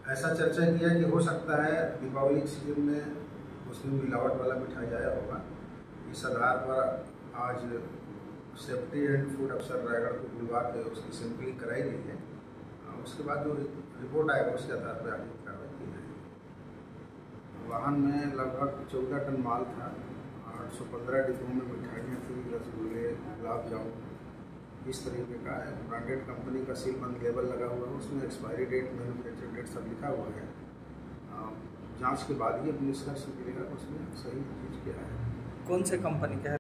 ऐसा चर्चा किया कि हो सकता है दीपावली के सीजन में उसमें मिलावट वाला मिठाई आया होगा। इस आधार पर आज सेफ्टी एंड फूड अफसर रायगढ़ को बुलवा के उसकी सैंपलिंग कराई गई है। उसके बाद जो रिपोर्ट आएगा उसके आधार पर आगे कार्रवाई की जाएगी। वाहन में लगभग 14 टन माल था। 815 डिब्बों में मिठाइयाँ थी, रसगुल्ले, गुलाब जामुन, इस तरीके का ब्रांडेड कंपनी का सीलबंद लेबल लगा हुआ है। उसमें एक्सपायरी डेट, मैन्युफैक्चर डेट सब लिखा हुआ है। जांच के बाद ही अब निष्कर्ष निकलेगा उसमें सही चीज़ क्या है। कौन से कंपनी का है?